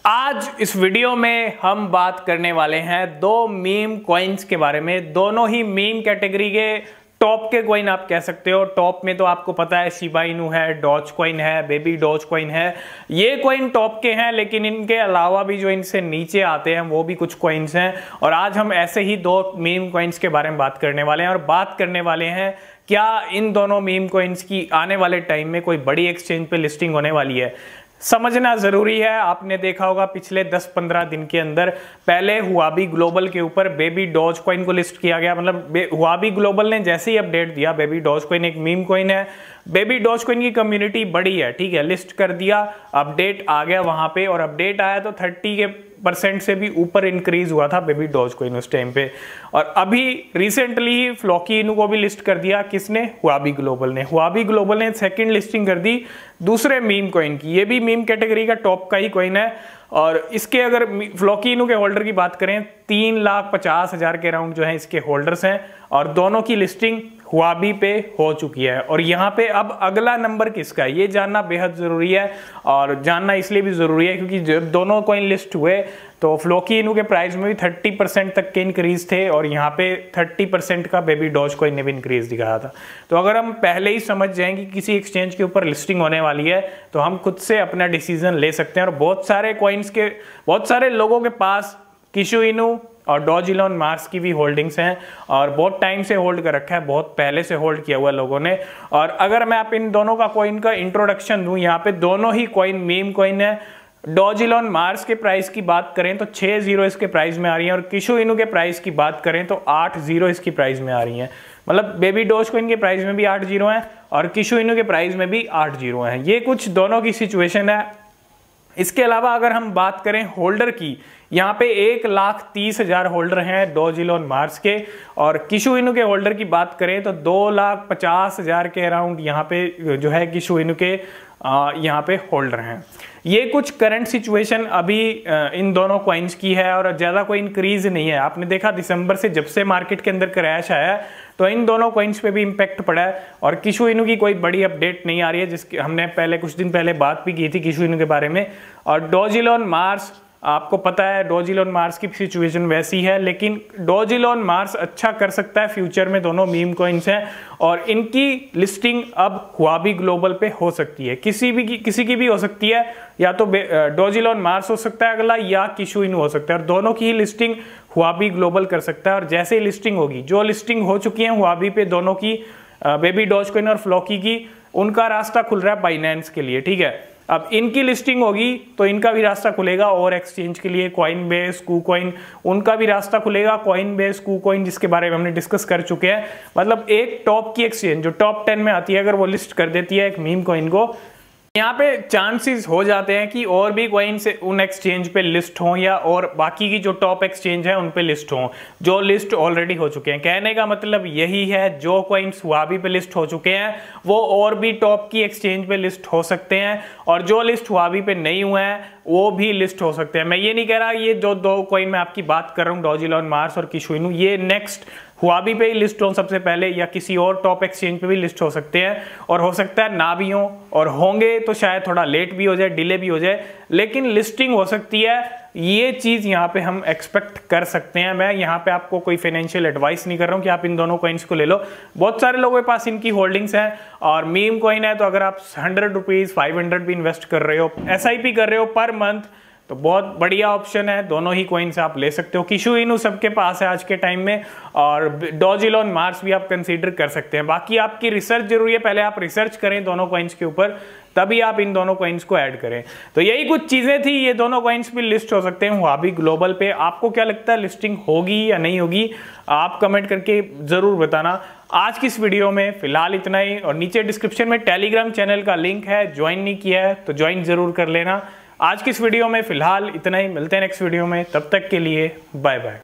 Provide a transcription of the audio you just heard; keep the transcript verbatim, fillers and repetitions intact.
आज इस वीडियो में हम बात करने वाले हैं दो मीम कॉइन्स के बारे में। दोनों ही मीम कैटेगरी के टॉप के कॉइन आप कह सकते हो। टॉप में तो आपको पता है शिबा इनू है, डॉज कॉइन है, बेबी डॉज कॉइन है, ये कॉइन टॉप के हैं। लेकिन इनके अलावा भी जो इनसे नीचे आते हैं वो भी कुछ कॉइन्स हैं। और आज हम ऐसे ही दो मीम कॉइन्स के बारे में बात करने वाले हैं और बात करने वाले हैं क्या इन दोनों मीम कॉइन्स की आने वाले टाइम में कोई बड़ी एक्सचेंज पे लिस्टिंग होने वाली है। समझना जरूरी है। आपने देखा होगा पिछले दस पंद्रह दिन के अंदर पहले हुआबी ग्लोबल के ऊपर बेबी डॉज कॉइन को लिस्ट किया गया। मतलब हुआबी ग्लोबल ने जैसे ही अपडेट दिया, बेबी डॉज कॉइन एक मीम कॉइन है, बेबी डॉज कॉइन की कम्युनिटी बड़ी है, ठीक है, लिस्ट कर दिया, अपडेट आ गया वहां पे। और अपडेट आया तो थर्टी के परसेंट से भी ऊपर इंक्रीज हुआ था बेबी डॉज कॉइन उस टाइम पे। और अभी रिसेंटली ही फ्लॉकी इनू को भी लिस्ट कर दिया। किसने? हुआबी ग्लोबल ने। हुआबी ग्लोबल ने सेकंड लिस्टिंग कर दी दूसरे मीम कॉइन की। ये भी मीम कैटेगरी का टॉप का ही कॉइन है। और इसके अगर फ्लॉकी इनू के होल्डर की बात करें, तीन लाख पचास हजार के अराउंड जो है इसके होल्डर्स हैं। और दोनों की लिस्टिंग हुआबी पे हो चुकी है। और यहाँ पे अब अगला नंबर किसका है ये जानना बेहद जरूरी है। और जानना इसलिए भी जरूरी है क्योंकि जब दोनों कॉइन लिस्ट हुए तो फ्लॉकी इनू के प्राइस में भी थर्टी परसेंट तक के इंक्रीज थे और यहाँ पे थर्टी परसेंट का बेबी डॉज कॉइन ने भी इंक्रीज दिखाया था। तो अगर हम पहले ही समझ जाएंगे कि किसी एक्सचेंज के ऊपर लिस्टिंग होने वाली है तो हम खुद से अपना डिसीजन ले सकते हैं। और बहुत सारे कॉइन्स के बहुत सारे लोगों के पास किशु इनू और डॉज इलॉन मार्स की भी होल्डिंग्स हैं और बहुत टाइम से होल्ड कर रखा है, बहुत पहले से होल्ड किया हुआ लोगों ने। और अगर मैं आप इन दोनों का कॉइन का इंट्रोडक्शन दूं, यहाँ पे दोनों ही कॉइन मीम कॉइन है। डॉज इलॉन मार्स के प्राइस की बात करें तो छह जीरो इसके प्राइस में आ रही है और किशु इनू के प्राइस की बात करें तो आठ जीरो इसकी प्राइस में आ रही है। मतलब बेबी डॉज कॉइन के प्राइस में भी आठ जीरो है और किशु इनू के प्राइस में भी आठ जीरो है। ये कुछ दोनों की सिचुएशन है। इसके अलावा अगर हम बात करें होल्डर की, यहाँ पे एक लाख तीस हजार होल्डर हैं डॉज इलॉन मार्स के। और किशु इनू के होल्डर की बात करें तो दो लाख पचास हजार के अराउंड यहाँ पे जो है किशु इनू के यहाँ पे होल्डर हैं। ये कुछ करंट सिचुएशन अभी इन दोनों कॉइन्स की है और ज़्यादा कोई इंक्रीज नहीं है। आपने देखा दिसंबर से जब से मार्केट के अंदर क्रैश आया तो इन दोनों कॉइन्स पे भी इम्पैक्ट पड़ा है। और किशु इनू की कोई बड़ी अपडेट नहीं आ रही है, जिसकी हमने पहले कुछ दिन पहले बात भी की थी किशु इनू के बारे में। और डॉज इलॉन मार्स, आपको पता है डॉज इलॉन मार्स की सिचुएशन वैसी है, लेकिन डॉज इलॉन मार्स अच्छा कर सकता है फ्यूचर में। दोनों मीम कॉइन्स हैं और इनकी लिस्टिंग अब हुआबी ग्लोबल पे हो सकती है। किसी भी की, किसी की भी हो सकती है, या तो डॉज इलॉन मार्स हो सकता है अगला या किशु इनू हो सकता है। और दोनों की ही लिस्टिंग हुआबी ग्लोबल कर सकता है। और जैसे ही लिस्टिंग होगी, जो लिस्टिंग हो चुकी है हुआबी पे दोनों की, बेबी डॉज कॉइन और फ्लॉकी की, उनका रास्ता खुल रहा है बाइनेंस के लिए, ठीक है। अब इनकी लिस्टिंग होगी तो इनका भी रास्ता खुलेगा और एक्सचेंज के लिए कॉइन बेस, कूकॉइन, उनका भी रास्ता खुलेगा। कॉइन बेस, कूकॉइन जिसके बारे में हमने डिस्कस कर चुके हैं। मतलब एक टॉप की एक्सचेंज जो टॉप टेन में आती है, अगर वो लिस्ट कर देती है एक मीम कॉइन को, यहाँ पे चांसेस हो जाते हैं कि और भी कॉइन्स उन एक्सचेंज पे लिस्ट हों या और बाकी की जो टॉप एक्सचेंज है उन पे लिस्ट हों जो लिस्ट ऑलरेडी हो चुके हैं। कहने का मतलब यही है, जो कॉइन्स हुआबी पे लिस्ट हो चुके हैं वो और भी टॉप की एक्सचेंज पे लिस्ट हो सकते हैं और जो लिस्ट हुआबी पे नहीं हुए हैं वो भी लिस्ट हो सकते हैं। मैं ये नहीं कह रहा ये जो दो कॉइन मैं आपकी बात कर रहा हूँ डॉज इलॉन मार्स और किशु इनू, ये नेक्स्ट हुआबी पे ही लिस्ट हो सबसे पहले या किसी और टॉप एक्सचेंज पे भी लिस्ट हो सकते हैं। और हो सकता है ना भी हो, और होंगे तो शायद थोड़ा लेट भी हो जाए, डिले भी हो जाए, लेकिन लिस्टिंग हो सकती है। ये चीज यहाँ पे हम एक्सपेक्ट कर सकते हैं। मैं यहाँ पे आपको कोई फाइनेंशियल एडवाइस नहीं कर रहा हूँ कि आप इन दोनों कॉइन्स को ले लो। बहुत सारे लोगों के पास इनकी होल्डिंग्स हैं और मीम कॉइन है तो अगर आप हंड्रेड रुपीज फाइव हंड्रेड भी इन्वेस्ट कर रहे हो, एस आई पी कर रहे हो पर मंथ, तो बहुत बढ़िया ऑप्शन है। दोनों ही कॉइन्स आप ले सकते हो। किशु इनू सबके पास है आज के टाइम में और डॉज इलॉन मार्स भी आप कंसीडर कर सकते हैं। बाकी आपकी रिसर्च जरूरी है, पहले आप रिसर्च करें दोनों कॉइन्स के ऊपर, तभी आप इन दोनों कॉइन्स को ऐड करें। तो यही कुछ चीजें थी। ये दोनों कॉइन्स भी लिस्ट हो सकते हैं हुआबी ग्लोबल पे। आपको क्या लगता है लिस्टिंग होगी या नहीं होगी? आप कमेंट करके जरूर बताना। आज की इस वीडियो में फिलहाल इतना ही। और नीचे डिस्क्रिप्शन में टेलीग्राम चैनल का लिंक है, ज्वाइन नहीं किया है तो ज्वाइन जरूर कर लेना। आज की इस वीडियो में फिलहाल इतना ही। मिलते हैं नेक्स्ट वीडियो में, तब तक के लिए बाय बाय।